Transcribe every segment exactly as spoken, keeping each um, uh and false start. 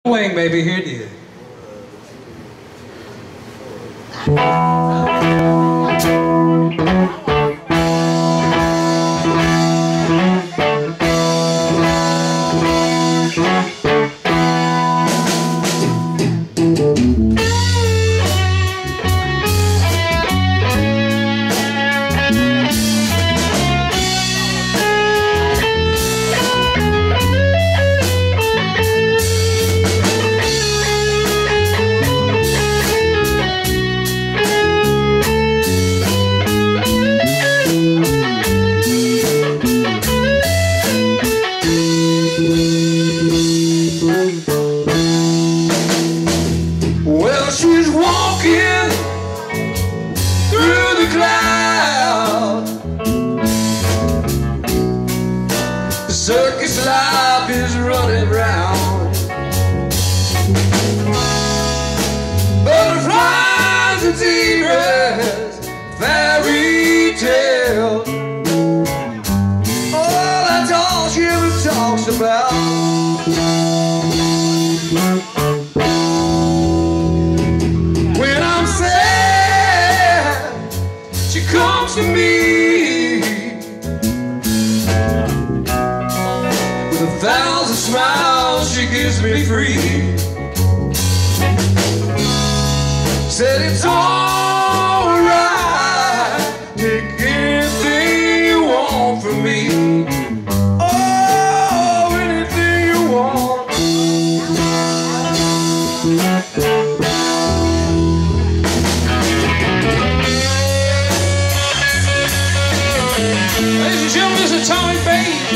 Wing, baby, here it is. Well, she's walking through the clouds. The circus life is running round. Butterflies and zebras, fairy tale. Oh, that's all she ever talks about. When I'm sad, she comes to me with a thousand smiles she gives me free. Said it's alright, take anything you want from me. Oh, anything you want. Ladies and gentlemen, this is Tommy Baize.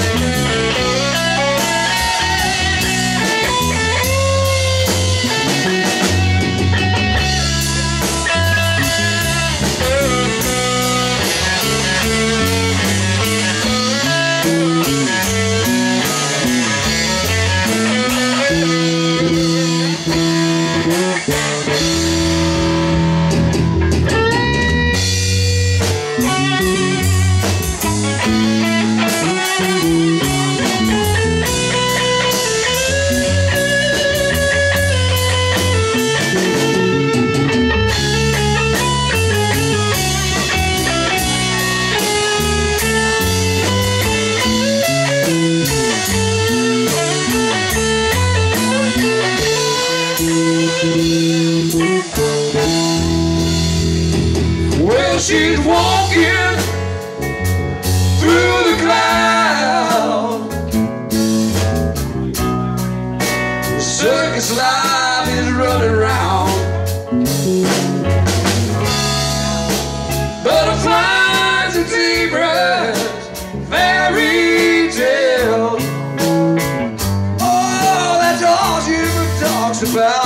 Well, she's walking through the clouds. The circus life is running round. Butterflies and zebras, fairy tale. Oh, that's all she ever talks about.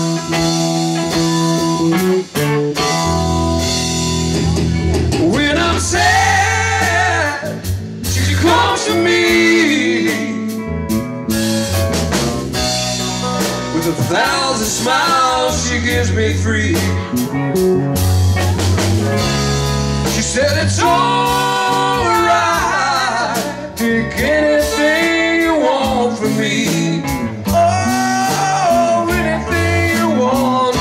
When I'm sad, she comes to me with a thousand smiles she gives me free. She said it's alright, take anything you want from me. Oh, anything you want.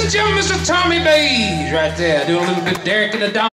and gentlemen, Mister Tommy Baize right there, doing a little bit Derek in the Don.